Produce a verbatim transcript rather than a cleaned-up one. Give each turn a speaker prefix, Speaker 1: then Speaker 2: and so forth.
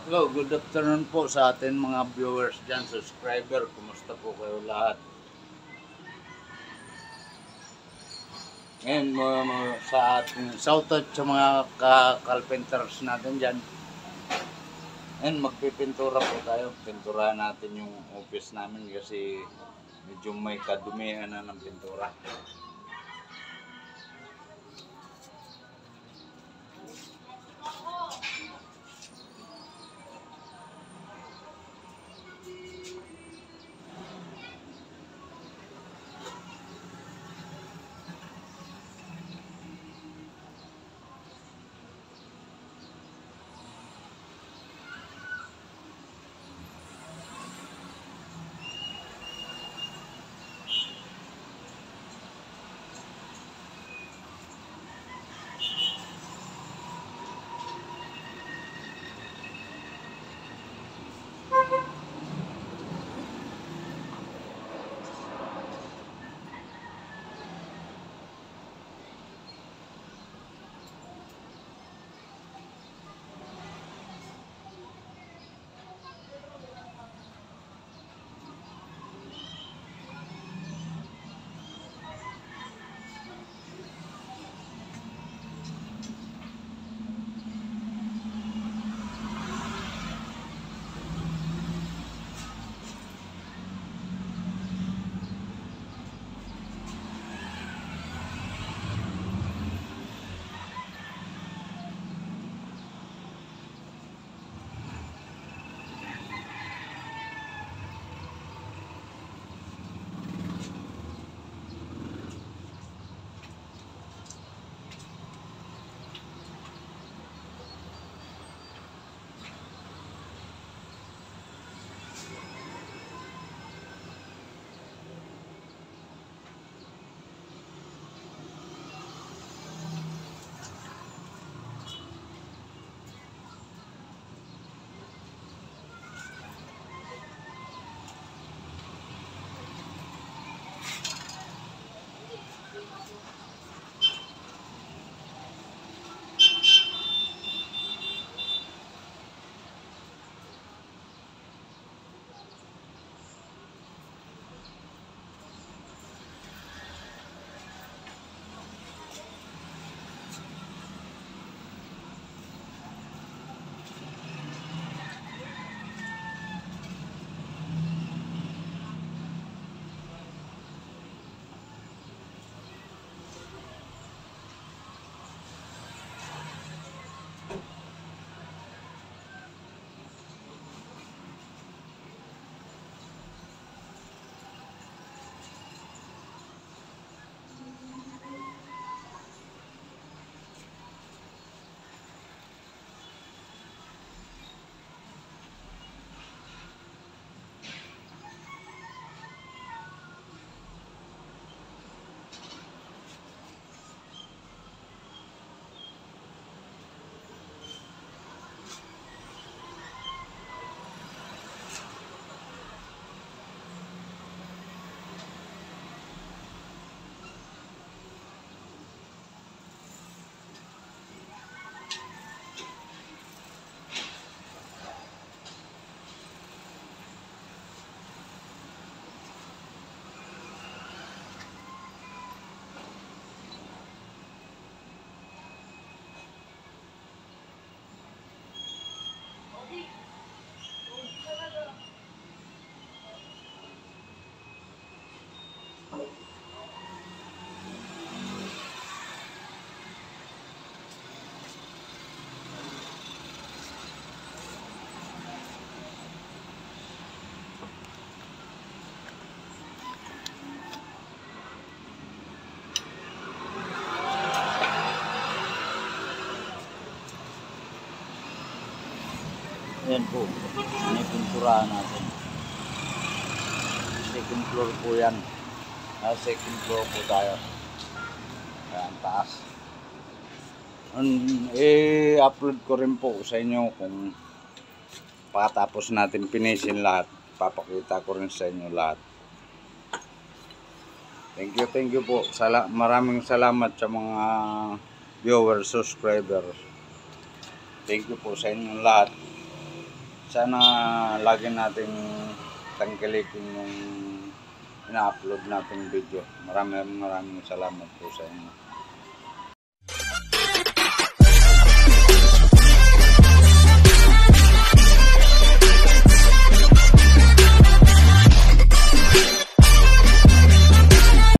Speaker 1: Hello, good afternoon po sa atin mga viewers dyan, subscriber. Kumusta po kayo lahat? Ngayon, mga, mga, sa ating shoutout sa mga ka-carpenters natin dyan. Ngayon, magpipintura po tayo. Pinturahan natin yung office namin kasi medyo may kadumihan na ng pintura. Ayan po, pinipinturahan natin. Second floor po yan. Ah, second floor po tayo. Ayan, taas. I-upload ko rin po sa inyo kung pagkatapos natin pinisin lahat. Papakita ko rin sa inyo lahat. Thank you, thank you po. Sala maraming salamat sa mga viewers, subscribers. Thank you po sa inyong lahat. sana lagi nating tangkilikin yung ina-upload nating video. Maraming maraming salamat po sa inyo.